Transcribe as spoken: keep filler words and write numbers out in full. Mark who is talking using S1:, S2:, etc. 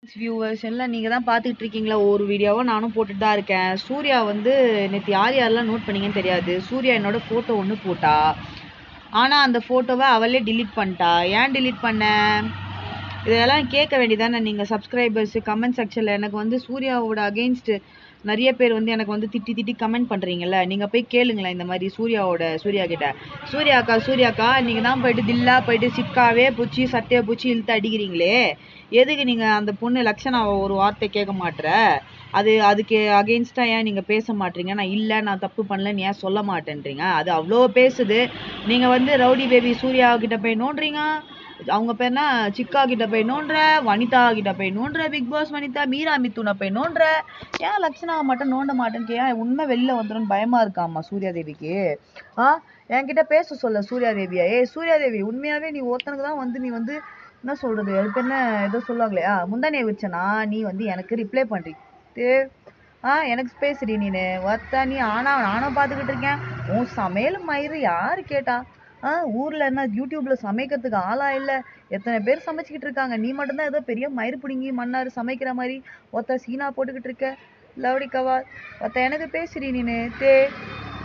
S1: Viewers எல்லாம் நீங்க தான் பார்த்துட்டு இருக்கீங்களா? ஒரு வீடியோவா நானும் போட்டுட்டு தான் இருக்கேன். சூர்யா வந்து நேத்து யார் யாரெல்லாம் நோட் பண்ணீங்கன்னு தெரியாது. சூர்யா என்னோட ஃபோட்டோ ஒண்ணு போட்டா. ஆனா அந்த ஃபோட்டோவ அவளே டெலீட் பண்ணிட்டா. ஏன் டெலீட் பண்ண? இதெல்லாம் கேட்க வேண்டியதானே நீங்க சப்ஸ்கிரைபர்ஸ் கமெண்ட் செக்ஷன்ல. எனக்கு வந்து சூர்யாவோட அகைன்ஸ்ட் நிறைய பேர் வந்து எனக்கு வந்து திட்டி திட்டி கமெண்ட் பண்றீங்கல்ல. நீங்க போய் கேளுங்களேன் இந்த மாதிரி சூர்யாவோட சூர்யா கிட்ட. சூர்யாக்கா சூர்யாக்கா நீங்க தான் போயிட்டு தில்லா போயிட்டு சிக்காவே பூச்சி சட்டையை பூச்சி இழுத்து அடிக்கிறீங்களே, எதுக்கு நீங்க அந்த பொண்ணு லக்ஷனாவை ஒரு வார்த்தை கேட்க மாட்ற? அது அதுக்கு அகெயின்ஸ்டா ஏன் நீங்க பேச மாட்டீங்க? நான் இல்லை நான் தப்பு பண்ணலன்னு ஏன் சொல்ல மாட்டேன்றீங்க? அது அவ்வளோ பேசுது. நீங்க வந்து ரவுடி பேபி சூர்யா கிட்ட போய் நோண்டுறீங்க. அவங்க பேர்னா சிக்கா கிட்ட போய் நோண்டுற, வனிதா கிட்ட போய் நோண்டுற, பிக் பாஸ் வனிதா, மீரா மித்துனை போய் நோண்டுற. ஏன் லக்ஷனாவை மட்டும் நோண்ட மாட்டேன்னு ஏன் உண்மை வெளில வந்துடும் பயமா இருக்காமா சூர்யா தேவிக்கு? ஆ என்கிட்ட பேச சொல்ல சூர்யா தேவியா? ஏ சூர்யா தேவி, உண்மையாவே நீ ஒருத்தனுக்கு தான் வந்து நீ வந்து என்ன சொல்றது, அதுக்கு என்ன ஏதோ சொல்லுவாங்களே, முந்தானே வச்சனா நீ வந்து எனக்கு ரிப்ளை பண்றீ ஆ எனக்கு பேசுறீ நீனு ஒத்த நீ. ஆனா நானும் பார்த்துக்கிட்டு இருக்கேன் உன் சமையல் மயிறு யாரு கேட்டா? ஆ ஊர்ல என்ன யூடியூப்ல சமைக்கிறதுக்கு ஆளா இல்ல? எத்தனை பேர் சமைச்சுக்கிட்டு இருக்காங்க, நீ மட்டும்தான் ஏதோ பெரிய மயிறு பிடுங்கி மண்ணாரு சமைக்கிற மாதிரி ஒத்த சீனா போட்டுக்கிட்டு இருக்க. லவுடி கவா ஒத்த எனக்கு பேசுறீ நீனு தே